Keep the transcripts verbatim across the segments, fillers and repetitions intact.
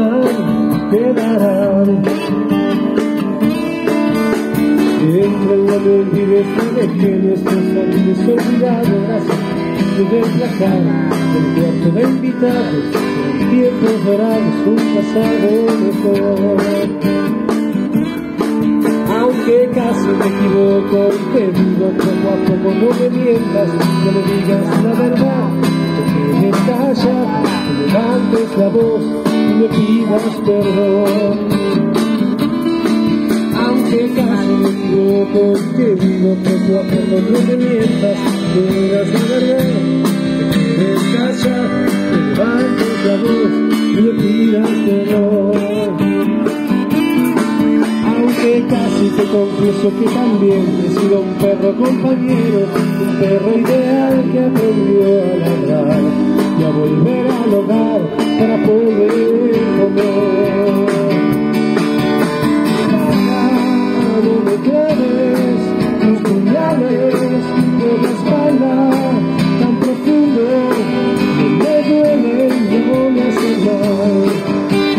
quedarán, quedarán. Entre el lamento y desde que nuestros amigos olvidados de placar el cuarto de invitados, en tiempos dorados, un pasado mejor. Aunque casi me equivoco y te digo poco a poco, no me mientas, no me digas la verdad, te quedes callado, te levantes la voz y me pidas perdón. Aunque casi me equivoco y te digo poco a poco, no me mientas, no me digas la verdad, te quedes callado, te levantes la voz y me pidas perdón. Aunque casi te confieso que también he sido un perro compañero, un perro ideal que aprendió a ladrar y a volver al hogar para poder comer. No me quedes tus puñales por la espalda tan profundo, no me duelen, no me hacen mal.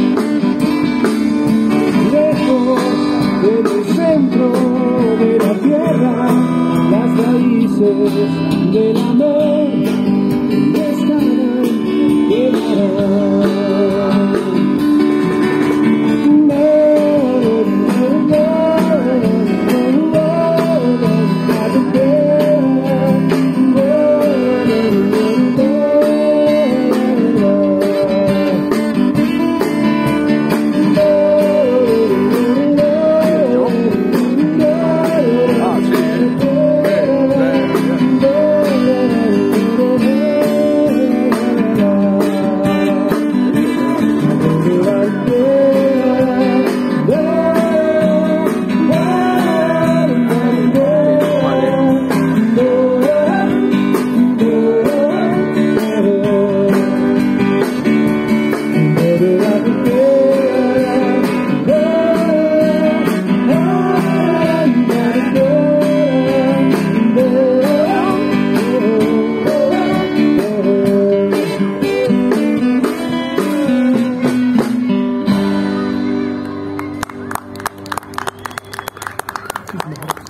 En el centro de la tierra, las raíces del amor estarán, quedarán. Mejor.